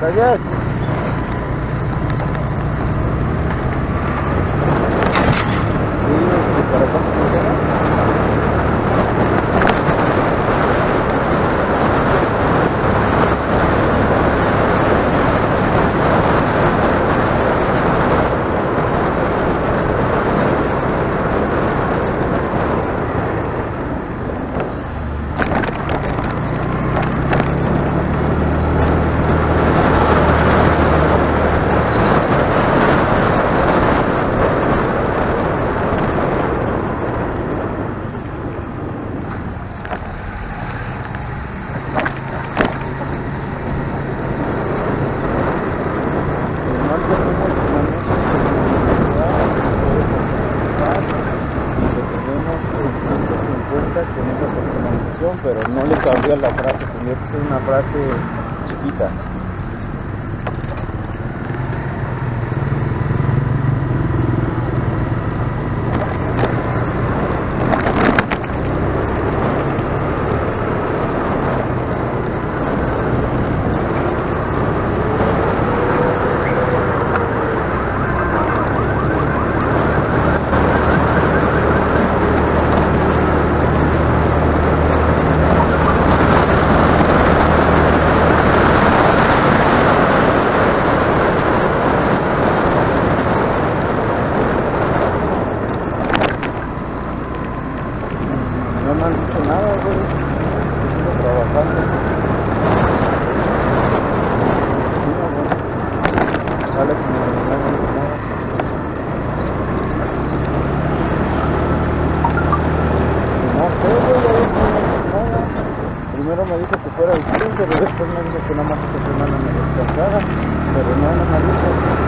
Gracias. Sí, ¿para cuánto funciona? Pero no le cabría la frase, tendría que ser una frase chiquita. No me han dicho nada, güey. Sigo trabajando. Sale que no me han dicho nada. No sé, güey, no me han dicho nada. Primero me dijo que fuera el 15, pero después me dijo que nada más esta semana me descansara. Pero no me dijo.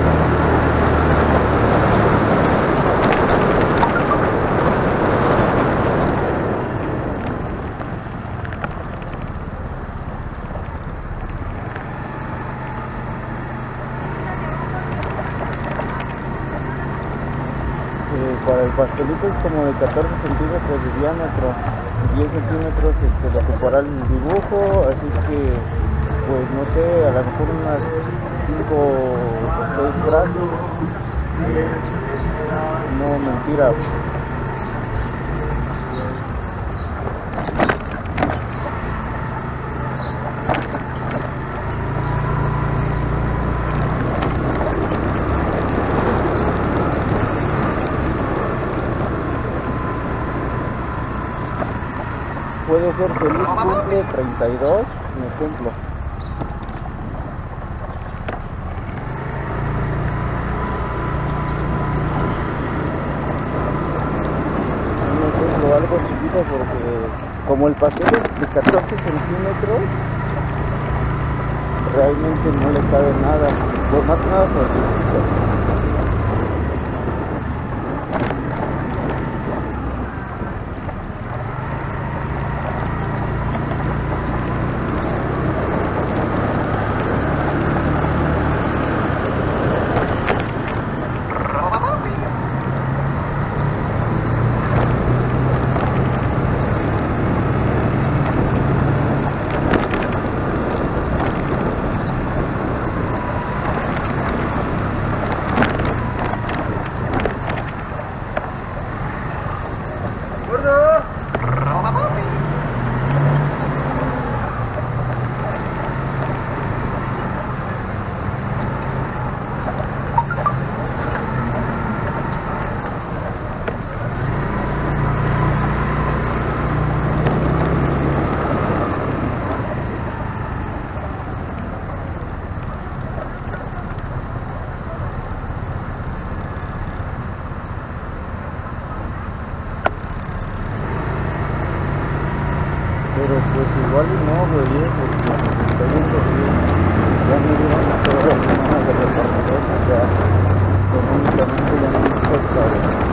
Para el pastelito es como de 14 centímetros de diámetro, 10 centímetros lo ocupará el dibujo, así que pues no sé, a lo mejor unas 5 o 6 frases. No, mentira. Puede ser feliz cumple 32, me cumplo. Me cumplo algo chiquito porque como el pastel es de 14 centímetros, realmente no le cabe nada, pues más que nada por el dibujito. Pero pues igual y no, güey, porque está viendo que ya me dieron todas las semanas de repartidor, ya económicamente ya no me importa, güey.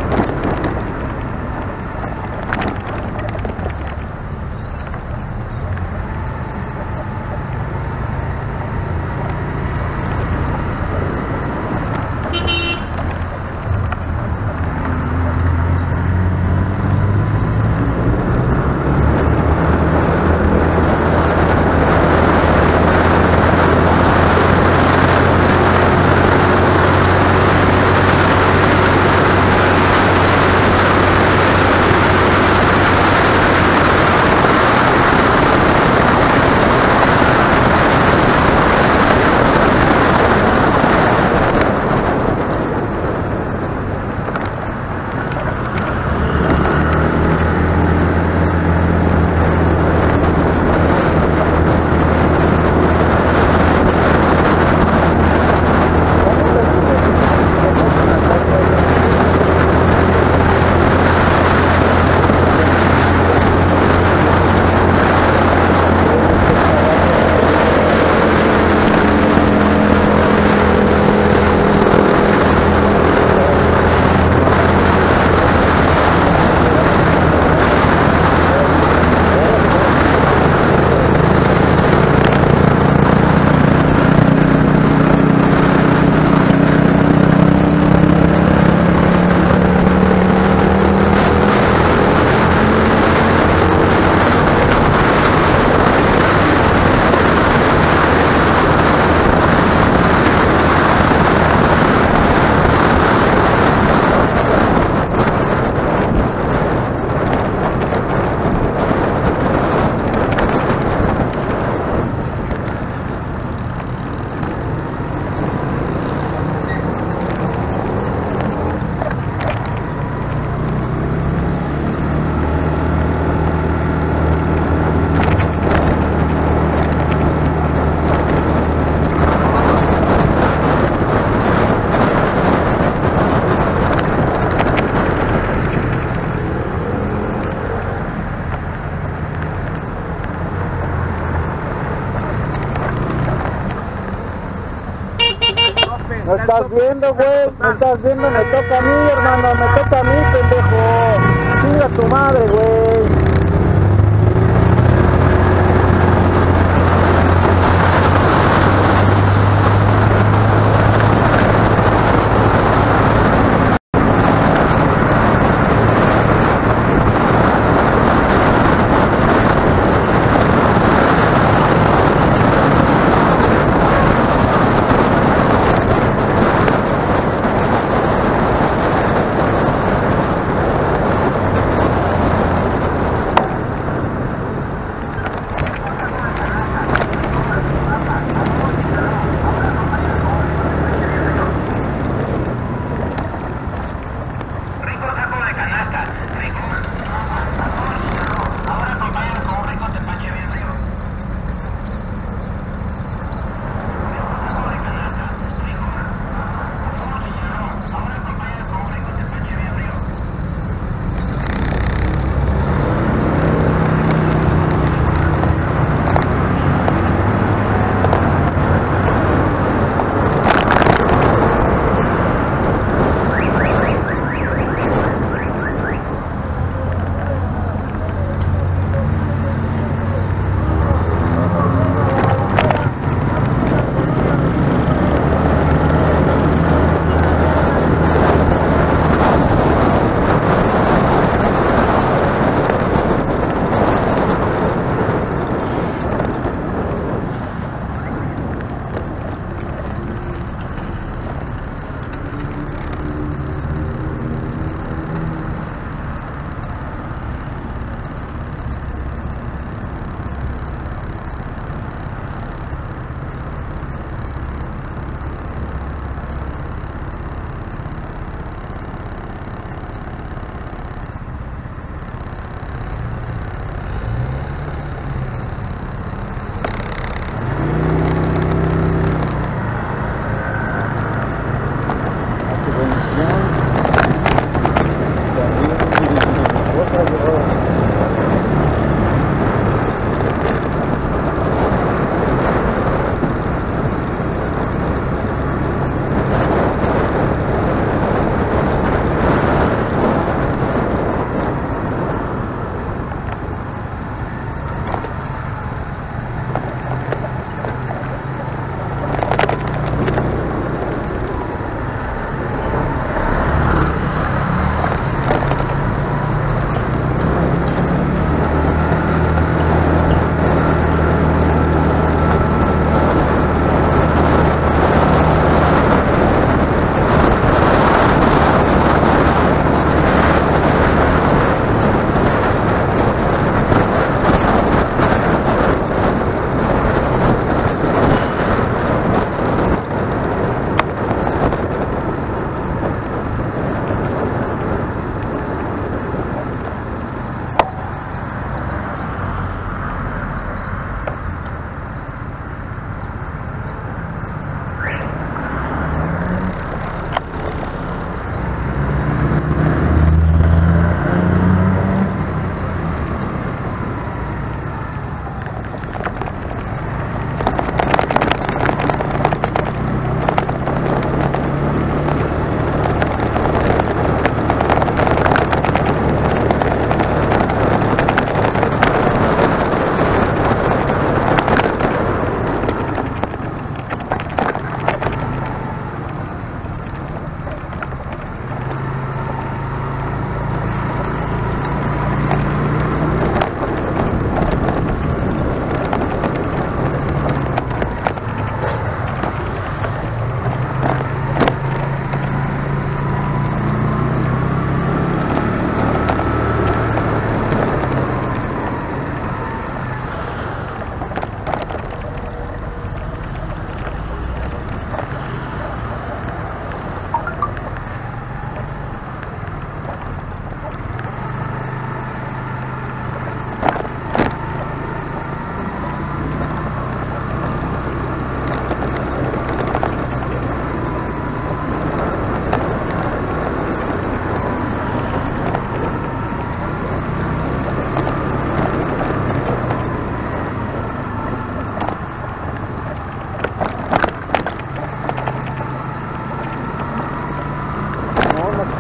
estás viendo, güey? ¿Me estás viendo? Me toca a mí, hermano, me toca a mí, pendejo. Chinga tu madre, güey.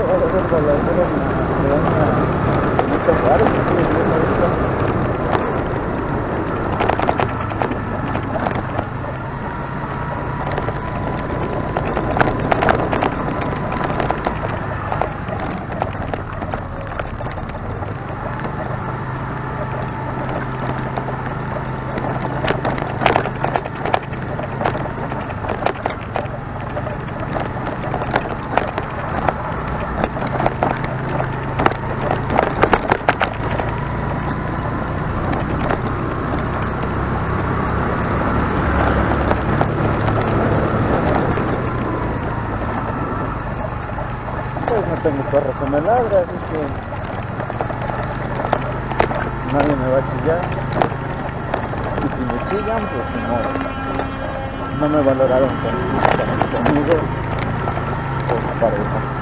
va a haber balacera en estos lugares que estoy viendo ahorita. Pues no tengo perro que me ladre, así que nadie me va a chillar. Y si me chillan, pues no me valoraron conmigo, pues pareja.